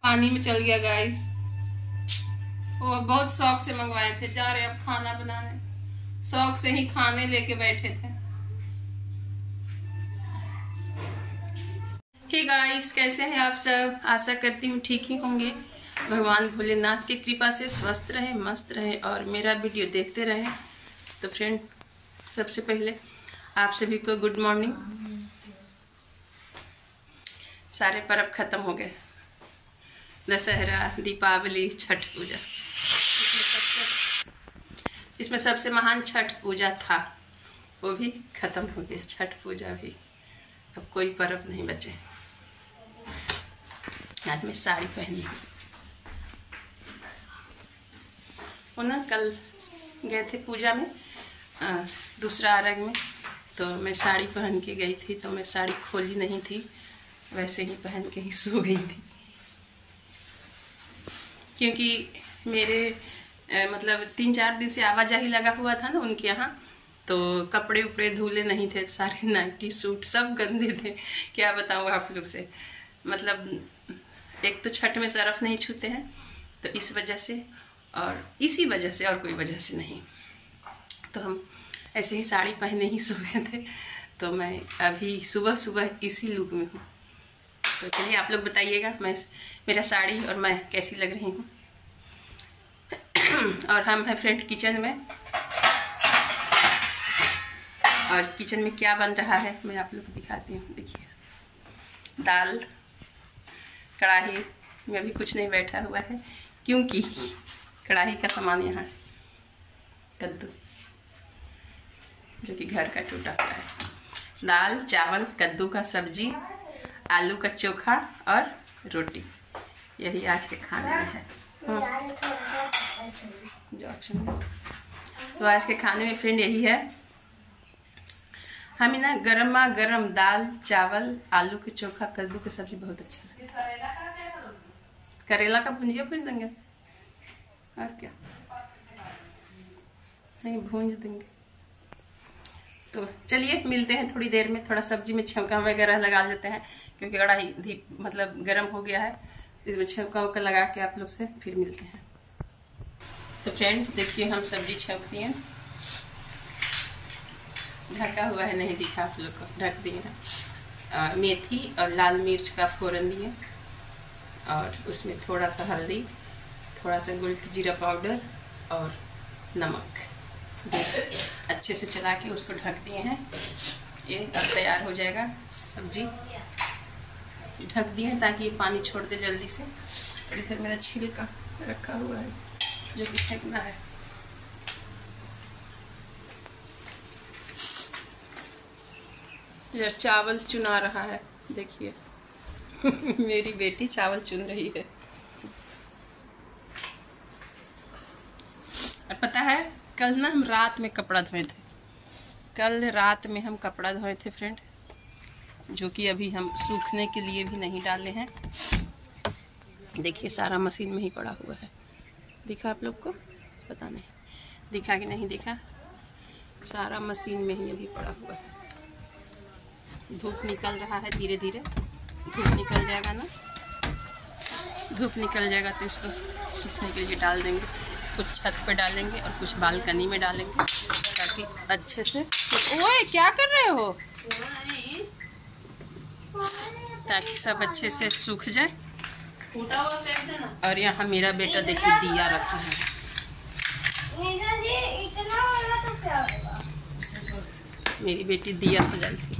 पानी में चल गया गाइस। वो बहुत शौक से मंगवाए थे, जा रहे अब खाना बनाने, शौक से ही खाने लेके बैठे थे। हे गाइस, कैसे हैं आप सब? आशा करती हूँ ठीक ही होंगे। भगवान भोलेनाथ की कृपा से स्वस्थ रहें, मस्त रहें और मेरा वीडियो देखते रहें। तो फ्रेंड, सबसे पहले आप सभी को गुड मॉर्निंग। सारे पर्व खत्म हो गए, दशहरा, दीपावली, छठ पूजा। इसमें सबसे महान छठ पूजा था, वो भी खत्म हो गया। छठ पूजा भी, अब कोई पर्व नहीं बचे। आज मैं साड़ी पहनी हूँ। वो ना कल गए थे पूजा में, दूसरा अर्घ में, तो मैं साड़ी पहन के गई थी, तो मैं साड़ी खोली नहीं थी, वैसे ही पहन के ही सो गई थी। क्योंकि मेरे मतलब 3-4 दिन से आवाजाही लगा हुआ था ना उनके यहाँ, तो कपड़े उपड़े धुले नहीं थे, सारे नाइटी सूट सब गंदे थे। क्या बताऊँ आप लोग से, मतलब एक तो छठ में सरफ नहीं छूते हैं, तो इस वजह से और इसी वजह से, और कोई वजह से नहीं। तो हम ऐसे ही साड़ी पहने ही सो गए थे। तो मैं अभी सुबह सुबह इसी लुक में हूँ। तो चलिए आप लोग बताइएगा मेरा साड़ी और मैं कैसी लग रही हूँ। और हम हैं फ्रेंड किचन में, और किचन में क्या बन रहा है मैं आप लोग को दिखाती हूँ। देखिए, दाल, कढ़ाई में अभी कुछ नहीं बैठा हुआ है, क्योंकि कढ़ाई का सामान यहाँ है, कद्दू जो कि घर का टूटा हुआ है, दाल, चावल, कद्दू का सब्जी, आलू का चोखा और रोटी। यही आज के खाने में है। तो आज के खाने में फ्रेंड यही है। हमें ना गरमा गरम दाल, चावल, आलू के चोखा, कद्दू की सब्जी बहुत अच्छा लगता है। करेला का भुंजिया भून देंगे, और क्या नहीं, भूंज देंगे। तो चलिए मिलते हैं थोड़ी देर में। थोड़ा सब्जी में छौंका वगैरह लगा लेते हैं, क्योंकि कढ़ाई मतलब गर्म हो गया है। इसमें छौंका वौका लगा के आप लोग से फिर मिलते हैं। तो फ्रेंड देखिए, हम सब्जी छौंक दिए, ढका हुआ है, नहीं दिखा आप लोग को, ढक दिए हैं। मेथी और लाल मिर्च का फोरन दिए, और उसमें थोड़ा सा हल्दी, थोड़ा सा गोल जीरा पाउडर और नमक अच्छे से चला के उसको ढक दिए हैं। ये अब तैयार हो जाएगा सब्जी। ढक दिए हैं ताकि ये पानी छोड़ दे जल्दी से। और इधर मेरा छिलका रखा हुआ है जो कि फेंकना है। इधर चावल चुना रहा है, देखिए मेरी बेटी चावल चुन रही है। और पता है, कल ना हम रात में कपड़ा धोए थे, कल रात में हम कपड़ा धोए थे फ्रेंड, जो कि अभी हम सूखने के लिए भी नहीं डाले हैं। देखिए सारा मशीन में ही पड़ा हुआ है। दिखा आप लोग को? पता नहीं दिखा कि नहीं दिखा, सारा मशीन में ही अभी पड़ा हुआ है। धूप निकल रहा है धीरे धीरे, धूप निकल जाएगा ना, धूप निकल जाएगा तो इसको सूखने के लिए डाल देंगे। कुछ छत पे डालेंगे और कुछ बालकनी में डालेंगे, ताकि अच्छे से। ओए क्या कर रहे हो? ताकि सब अच्छे से सूख जाए। और यहाँ मेरा बेटा देखिए दिया रखा है। मेरी बेटी दिया सजाई थी,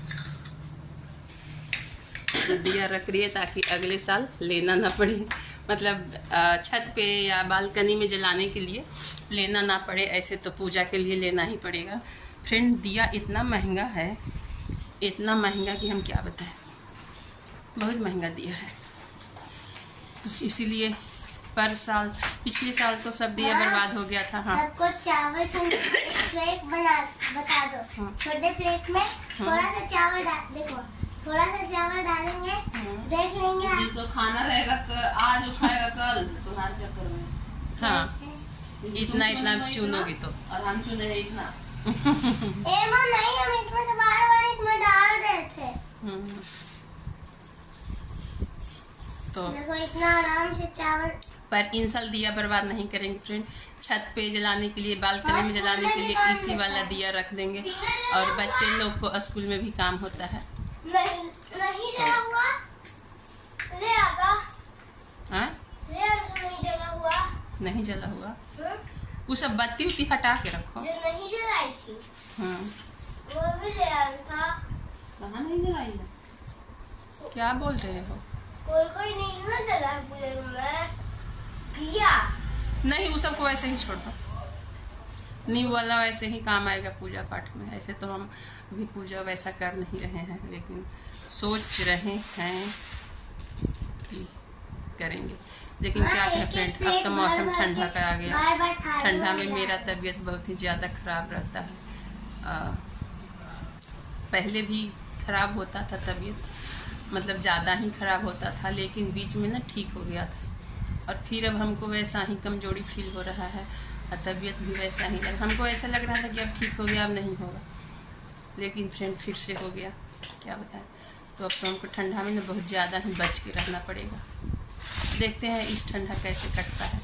तो दिया रख रही है ताकि अगले साल लेना ना पड़े, मतलब छत पे या बालकनी में जलाने के लिए लेना ना पड़े। ऐसे तो पूजा के लिए लेना ही पड़ेगा। फ्रेंड दिया इतना महंगा है, इतना महंगा कि हम क्या बताएं, बहुत महंगा दिया है। तो इसीलिए पर साल, पिछले साल तो सब दिया बर्बाद हो गया था। हाँ, सबको चावल प्लेट बता दो। छोटे प्लेट में थोड़ा सा चावल डाल, देखो थोड़ा सा चावल डालेंगे, देख लेंगे। जिसको खाना रहेगा आज जो खाएगा कल, तुम्हारे चक्कर में। हाँ, इतना इतना चुनोगी तो, और हम चुने हैं इतना। नहीं, हम इसमें से बार-बार इसमें डाल रहे थे। तो देखो इतना आराम से चावल। पर इंसल दिया बर्बाद नहीं करेंगे फ्रेंड। छत पे जलाने के लिए, बालकनी में जलाने के लिए इसी वाला दिया रख देंगे, और बच्चे लोग को स्कूल में भी काम होता है। नहीं जला हुआ ले आगा। हाँ? नहीं जला हुआ। नहीं जला हुआ। वो सब बत्ती उत्ती हटा के रखो। जो नहीं जलाई थी वो भी ले आना था। कहाँ नहीं जलाई है? क्या बोल रहे हो? कोई नहीं ना जला पूरे में किया। नहीं, वो सबको वैसे ही छोड़ दो। नींव वाला वैसे ही काम आएगा पूजा पाठ में। ऐसे तो हम भी पूजा वैसा कर नहीं रहे हैं, लेकिन सोच रहे हैं कि करेंगे। लेकिन क्या कहें फ्रेंड, अब तो मौसम ठंडा का आ गया। ठंडा में मेरा तबीयत बहुत ही ज़्यादा ख़राब रहता है। पहले भी ख़राब होता था तबीयत, मतलब ज़्यादा ही ख़राब होता था, लेकिन बीच में ना ठीक हो गया था, और फिर अब हमको वैसा ही कमजोरी फील हो रहा है, और तबीयत भी वैसा ही हमको ऐसा लग रहा था कि अब ठीक हो गया, अब नहीं होगा, लेकिन फ्रेंड फिर से हो गया। क्या बताएं। तो अब तो हमको ठंडा में ना बहुत ज़्यादा ही बच के रहना पड़ेगा। देखते हैं इस ठंडा कैसे कटता है।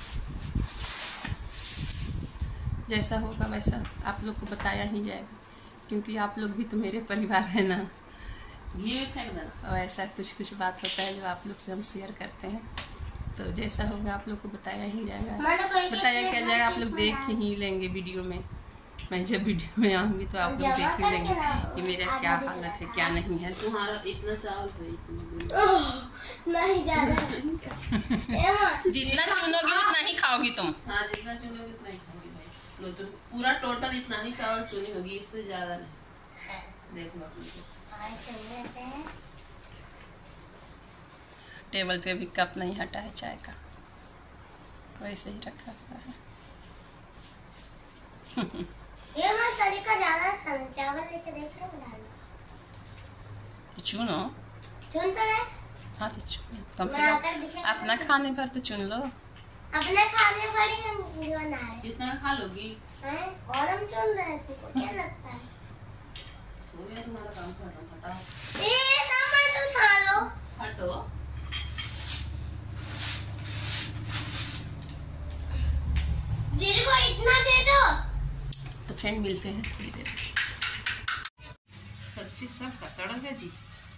जैसा होगा वैसा आप लोग को बताया ही जाएगा, क्योंकि आप लोग भी तो मेरे परिवार है ना। ये फेंक देना। और ऐसा कुछ बात होता है जो आप लोग से हम शेयर करते हैं, तो जैसा होगा आप लोग को बताया ही जाएगा। बताया क्या जाएगा, आप लोग देख ही लेंगे वीडियो में। मैं जब वीडियो में आऊँगी तो आप लोग देख ही लेंगे कि मेरा क्या हालत है, क्या नहीं है। तुम्हारा इतना चावल नहीं ज्यादा जितना चुनोगी उतना ही खाओगी तुम। हाँ, जितना चुनोगी उतना ही खाओगी भाई। लो, तुम पूरा टोटल इतना ही चावल चुनी होगी, इससे ज्यादा नहीं। देख लो अपने टेबल पे भी कप नहीं हटा है चाय का, वैसे ही रखा हुआ है। ये मैं तरीका ज्यादा आसान है। चावल लेके देख लो, डालो। चुनो। चुन तो रहे। हाँ तो चुनो, कम से कम अपना खाने पर तो चुन लो। अपने खाने पर ही हम बनाए। कितना खा लोगी? और हम चुन रहे थे, को क्या लगता है? हो गया तुम्हारा काम खत्म। हटाओ। सामान तो उठा लो। हटो। दीदी को इतना दे दो। तो फ्रेंड मिलते हैं थोड़ी देर। सब्जी सब कसड़ है जी।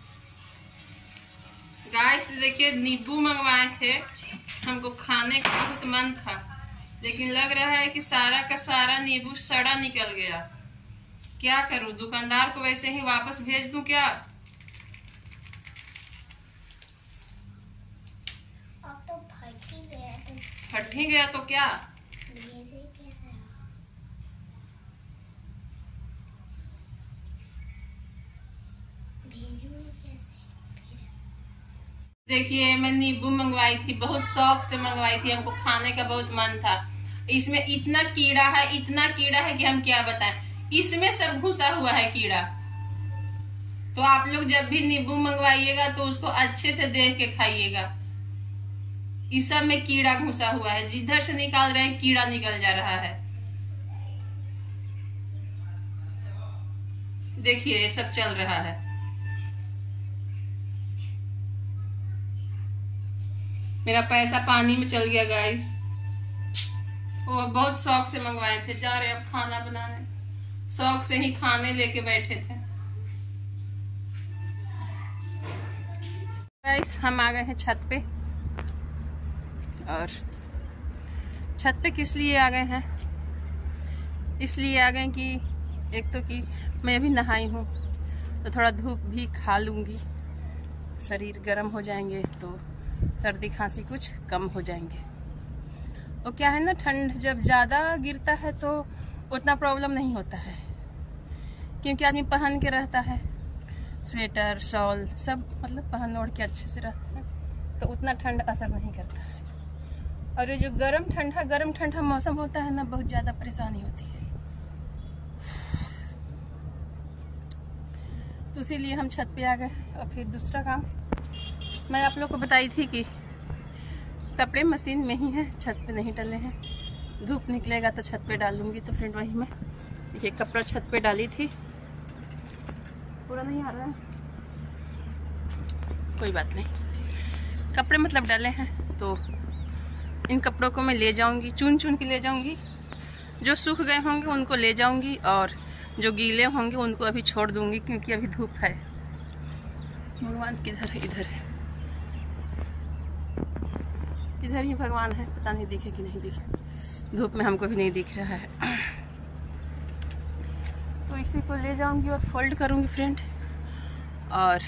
गाइस देखिए, नींबू मंगवाए थे, हमको खाने का बहुत मन था, लेकिन लग रहा है कि सारा का सारा नींबू सड़ा निकल गया। क्या करूं, दुकानदार को वैसे ही वापस भेज दूं क्या? अब तो फट ही गया। फट ही गया तो क्या? देखिए, मैं नींबू मंगवाई थी, बहुत शौक से मंगवाई थी, हमको खाने का बहुत मन था। इसमें इतना कीड़ा है, इतना कीड़ा है कि हम क्या बताएं। इसमें सब घुसा हुआ है कीड़ा। तो आप लोग जब भी नींबू मंगवाइएगा तो उसको अच्छे से देख के खाइएगा। इस सब में कीड़ा घुसा हुआ है, जिधर से निकाल रहे हैं कीड़ा निकल जा रहा है। देखिए ये सब चल रहा है। मेरा पैसा पानी में चल गया गाइस। वो बहुत शौक से मंगवाए थे, जा रहे अब खाना बनाने, शौक से ही खाने लेके बैठे थे। गाइस हम आ गए हैं छत पे, और छत पे किस लिए आ गए हैं? इसलिए आ गए कि एक तो कि मैं अभी नहाई हूँ तो थोड़ा धूप भी खा लूँगी, शरीर गर्म हो जाएंगे तो सर्दी खांसी कुछ कम हो जाएंगे। और क्या है ना, ठंड जब ज़्यादा गिरता है तो उतना प्रॉब्लम नहीं होता है, क्योंकि आदमी पहन के रहता है, स्वेटर शॉल सब मतलब पहन ओढ़ के अच्छे से रहता है, तो उतना ठंड असर नहीं करता है। और ये जो गर्म ठंडा मौसम होता है ना, बहुत ज़्यादा परेशानी होती है। तो इसीलिए हम छत पे आ गए। और फिर दूसरा काम मैं आप लोग को बताई थी कि कपड़े मशीन में ही है, छत पे नहीं डले हैं। धूप निकलेगा तो छत पे डालूंगी। तो फ्रेंड वही मैं ये कपड़ा छत पे डाली थी, पूरा नहीं आ रहा है, कोई बात नहीं। कपड़े मतलब डाले हैं, तो इन कपड़ों को मैं ले जाऊंगी, चुन चुन के ले जाऊंगी। जो सूख गए होंगे उनको ले जाऊंगी और जो गीले होंगे उनको अभी छोड़ दूंगी, क्योंकि अभी धूप है। भगवान किधर है? इधर है, इधर ही भगवान है। पता नहीं दिखे कि नहीं दिखे, धूप में हमको भी नहीं दिख रहा है। तो इसी को ले जाऊंगी और फोल्ड करूंगी फ्रेंड। और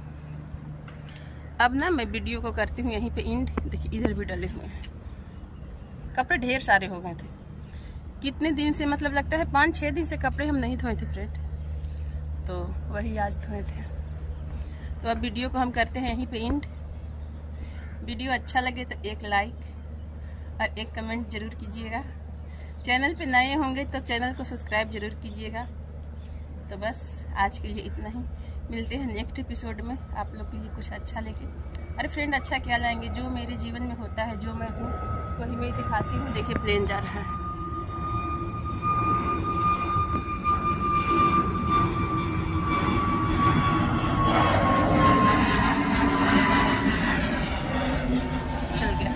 अब ना मैं वीडियो को करती हूँ यहीं पे एंड। देखिए इधर भी डले हुए हैं कपड़े, ढेर सारे हो गए थे। कितने दिन से, मतलब लगता है 5-6 दिन से कपड़े हम नहीं धोए थे फ्रेंड, तो वही आज धोए थे। तो अब वीडियो को हम करते हैं यहीं पे एंड। वीडियो अच्छा लगे तो एक लाइक और एक कमेंट जरूर कीजिएगा। चैनल पे नए होंगे तो चैनल को सब्सक्राइब जरूर कीजिएगा। तो बस आज के लिए इतना ही, मिलते हैं नेक्स्ट एपिसोड में आप लोग के लिए कुछ अच्छा लेके। अरे फ्रेंड, अच्छा क्या लाएंगे? जो मेरे जीवन में होता है, जो मैं हूँ वही मैं दिखाती हूँ। देखिए प्लेन जा रहा है। चल गया।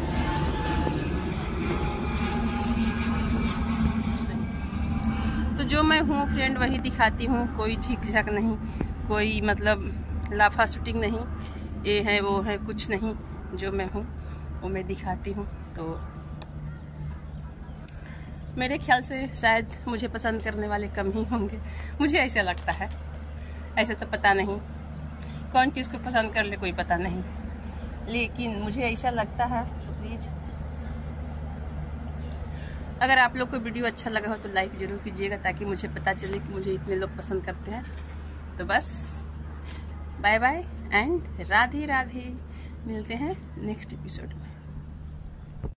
तो जो मैं हूँ फ्रेंड वही दिखाती हूँ, कोई झिक झक नहीं, कोई मतलब लाफा शूटिंग नहीं, ये है वो है, कुछ नहीं। जो मैं हूँ वो मैं दिखाती हूँ। तो मेरे ख्याल से शायद मुझे पसंद करने वाले कम ही होंगे, मुझे ऐसा लगता है। ऐसे तो पता नहीं कौन किसको पसंद कर ले, कोई पता नहीं, लेकिन मुझे ऐसा लगता है। तो प्लीज़ अगर आप लोग को वीडियो अच्छा लगा हो तो लाइक ज़रूर कीजिएगा, ताकि मुझे पता चले कि मुझे इतने लोग पसंद करते हैं। तो बस bye bye and Radhe Radhe, मिलते हैं नेक्स्ट एपिसोड में।